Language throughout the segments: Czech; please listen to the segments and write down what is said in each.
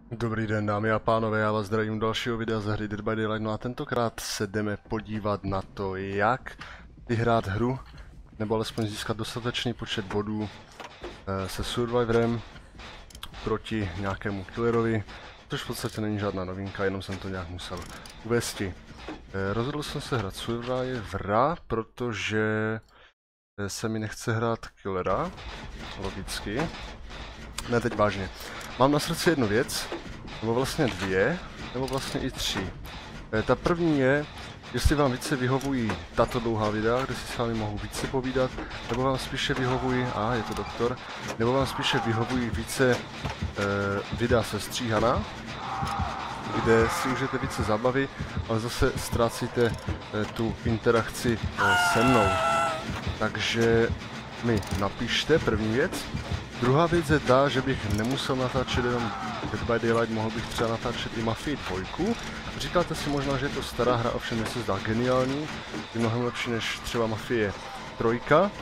Dobrý den, dámy a pánové, já vás zdravím u dalšího videa ze hry Dead by Daylight. No a tentokrát se jdeme podívat na to, jak vyhrát hru, nebo alespoň získat dostatečný počet bodů se Survivorem proti nějakému killerovi, což v podstatě není žádná novinka, jenom jsem to nějak musel uvesti. Rozhodl jsem se hrát Survivora, protože se mi nechce hrát killera, logicky. Ne, teď vážně. Mám na srdci jednu věc, nebo vlastně dvě, nebo vlastně i tři. Ta první je, jestli vám více vyhovují tato dlouhá videa, kde si s vámi mohu více povídat, nebo vám spíše vyhovují, je to doktor, nebo vám spíše vyhovují více videa sestříhaná, kde si užijete více zábavy, ale zase ztrácíte tu interakci se mnou. Takže mi napište, první věc. Druhá věc je ta, že bych nemusel natáčet jenom Dead by Daylight, mohl bych třeba natáčet i Mafii 2. Říkáte si možná, že je to stará hra, ovšem mě se zdá geniální, je mnohem lepší než třeba Mafie 3.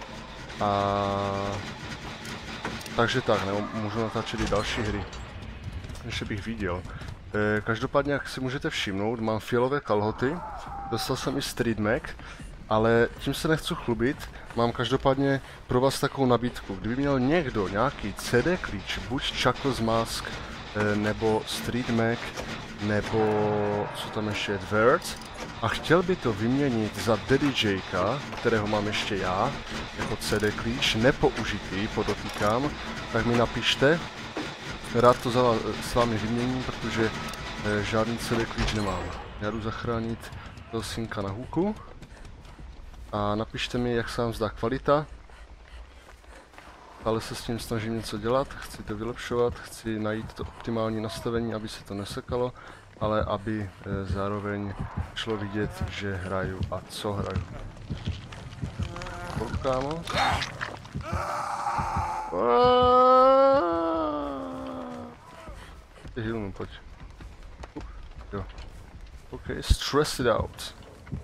Takže tak, nebo můžu natáčet i další hry, než bych viděl. Každopádně, jak si můžete všimnout, mám fialové kalhoty, dostal jsem i Street Mac, ale tím se nechci chlubit, mám každopádně pro vás takovou nabídku. Kdyby měl někdo nějaký CD klíč, buď Chuckles Mask, nebo Street Mac, nebo co tam ještě je, Words, a chtěl by to vyměnit za Daddy Jakea, kterého mám ještě já, jako CD klíč, nepoužitý, podotýkám, tak mi napište. Rád to s vámi vyměním, protože žádný CD klíč nemám. Já jdu zachránit toho synka na hůku. A napište mi, jak se vám zdá kvalita. Ale se s tím snažím něco dělat, chci to vylepšovat, chci najít to optimální nastavení, aby se to nesekalo, ale aby zároveň šlo vidět, že hraju a co hraju. Pojď, kámo. Ty healnu, pojď. Jo. OK, stress it out.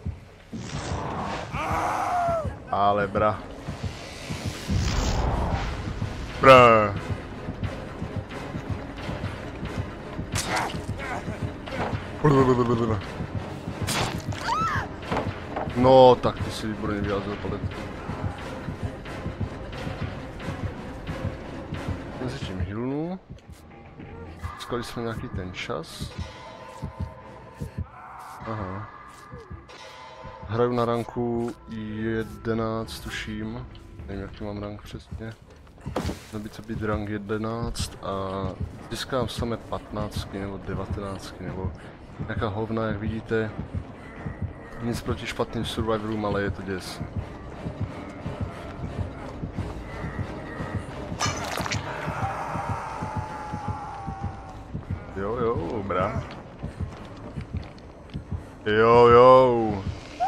Ale bra. Bra. No, tak ty si výborně vyjádřil paletku. Mezi tím healnu. Získali jsme nějaký ten čas. Aha. Hraju na ranku 11, tuším. Nevím, jaký mám rank přesně. Měl by to být rank 11 a získám samé 15 nebo 19 nebo nějaká hovna, jak vidíte. Nic proti špatným survivorům, ale je to děs. Jo, bra. Jo.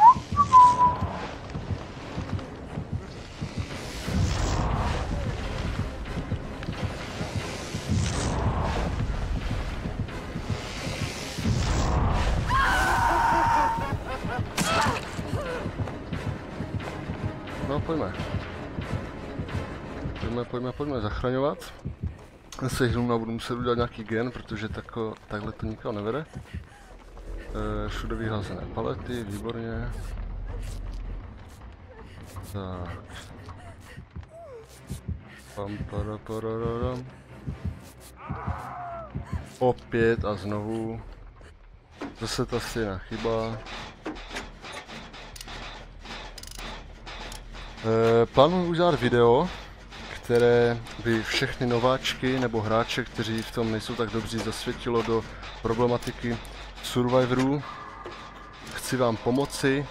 No, pojďme zachraňovat. Já se hnu a budu muset udělat nějaký gen, protože takhle to nikdo nevede. Všude vyházené palety, výborně. Tak. Pam. Opět a znovu. Zase ta stejná chyba. Plánuji udělat video, které by všechny nováčky nebo hráče, kteří v tom nejsou tak dobří, zasvětilo do problematiky Survivorů. Chci vám pomoci.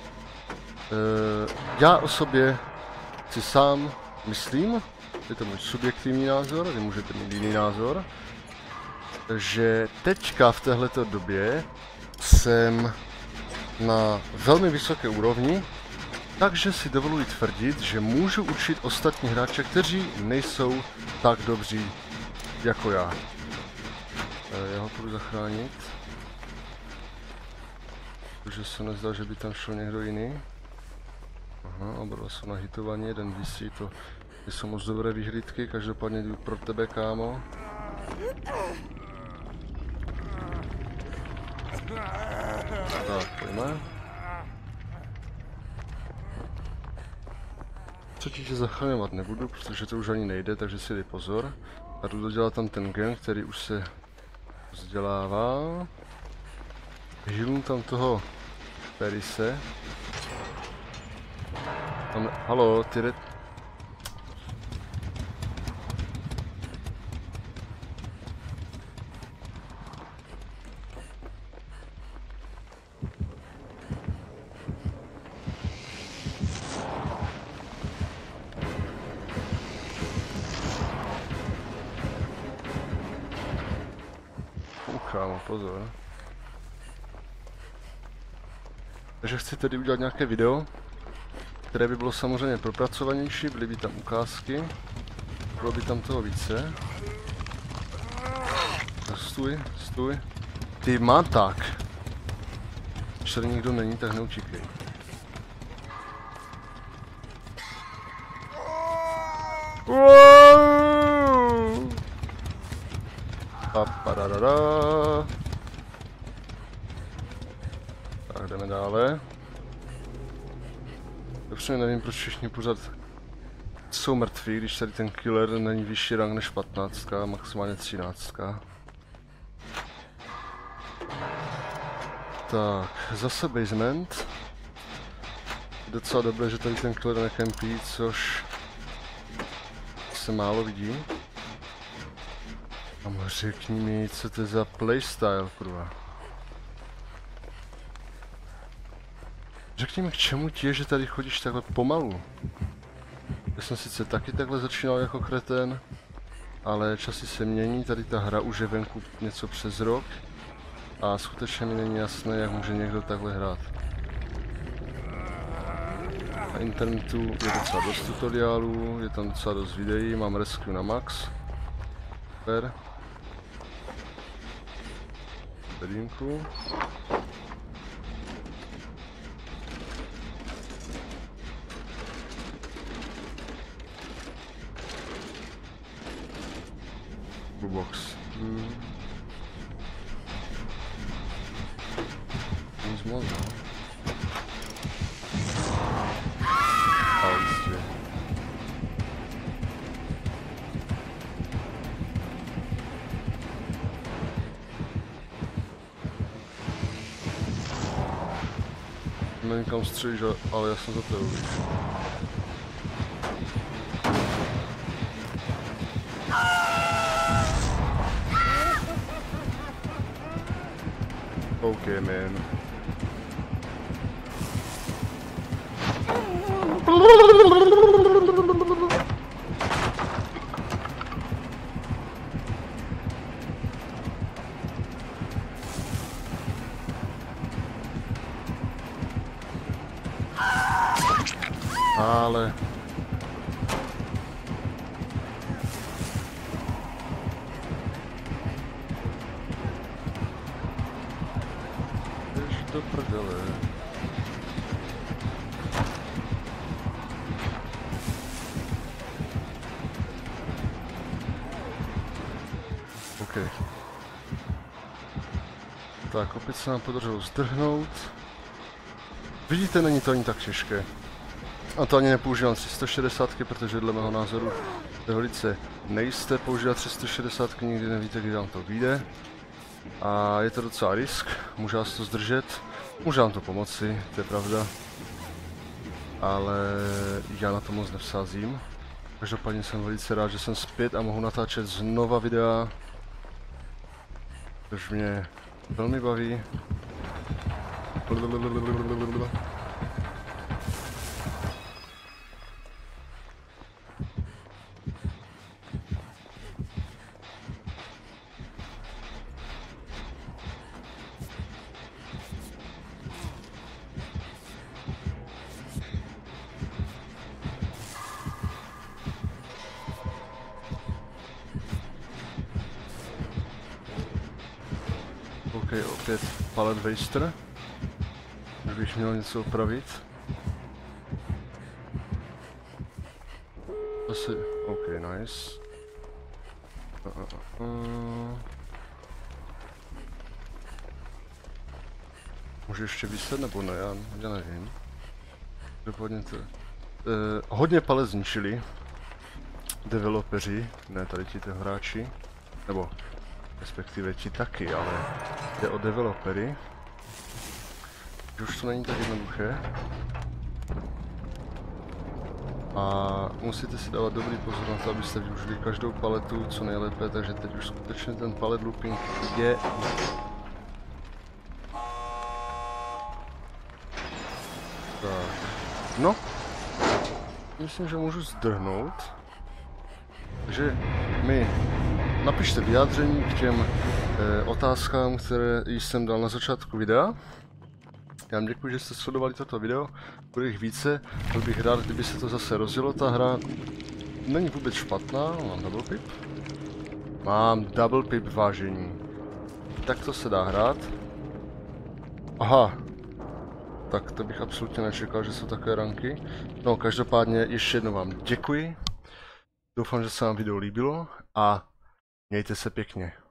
Já o sobě si sám myslím, je to můj subjektivní názor, vy můžete mít jiný názor, že teďka v téhleté době jsem na velmi vysoké úrovni, takže si dovoluji tvrdit, že můžu učit ostatní hráče, kteří nejsou tak dobří jako já. Já ho půjdu zachránit. Protože se nezdá, že by tam šel někdo jiný. Aha, oba jsou nahitovaní, jeden visí, to jsou moc dobré vyhlídky, každopádně jdu pro tebe, kámo. Tak, pojďme. Třetí tě zachraňovat nebudu, protože to už ani nejde, takže si dej pozor. A jdu dodělat tam ten gen, který už se vzdělává. Žilnu tam toho Perise. Tam, halo, ty jde... Kámo, pozor. Takže chci tedy udělat nějaké video, které by bylo samozřejmě propracovanější, byly by tam ukázky, bylo by tam toho více. Stůj, stůj. Ty má tak. Když tady nikdo není, tak neutíkej. Papadadada. Tak jdeme dále. Dobře, nevím, proč všichni pořád jsou mrtví, když tady ten killer není vyšší rang než 15, maximálně 13. Tak, zase basement. Docela dobré, že tady ten killer nekempí, což se málo vidí. A řekni mi, co to je za playstyle, kurva. Řekni mi, k čemu ti je, že tady chodíš takhle pomalu. Já jsem sice taky takhle začínal jako kreten, ale časy se mění, tady ta hra už je venku něco přes rok. A skutečně mi není jasné, jak může někdo takhle hrát. Na internetu je docela dost tutoriálů, je tam docela dost videí, mám rescue na max. Super. Bedínku. Box. Nic moc, no. Ale jistě. Nevím, kam střílíš, ale já jsem za to víš. Okay, man. Ale... do prdele. OK. Tak, opět se nám podařilo zdrhnout. Vidíte, není to ani tak těžké. A to ani nepoužívám 360, protože dle mého názoru je velice nejisté používat 360, nikdy nevíte, kdy vám to vyjde. A je to docela risk, může vás to zdržet, může vám to pomoci, to je pravda. Ale já na to moc nevsázím. Každopádně jsem velice rád, že jsem zpět a mohu natáčet znova videa. Což mě velmi baví. OK, opět pallet waster. Už bych měl něco opravit. Zase, OK, nice. Může ještě vyset nebo ne, já nevím. Dopadně to. Hodně pale zničili developeři, ne tady ti hráči, nebo respektive ti taky, ale jde o developery. Už to není tak jednoduché. A musíte si dávat dobrý pozor na to, abyste využili každou paletu co nejlépe, takže teď už skutečně ten palet looping je... Tak, no, myslím, že můžu zdrhnout. Takže mi napište vyjádření k těm otázkám, které jsem dal na začátku videa. Já vám děkuji, že jste sledovali toto video, bude jich více, byl bych rád, kdyby se to zase rozjelo, ta hra není vůbec špatná, mám double pip. Mám double pip vážení, tak to se dá hrát. Aha, tak to bych absolutně nečekal, že jsou takové ranky. No každopádně ještě jednou vám děkuji, doufám, že se vám video líbilo a mějte se pěkně.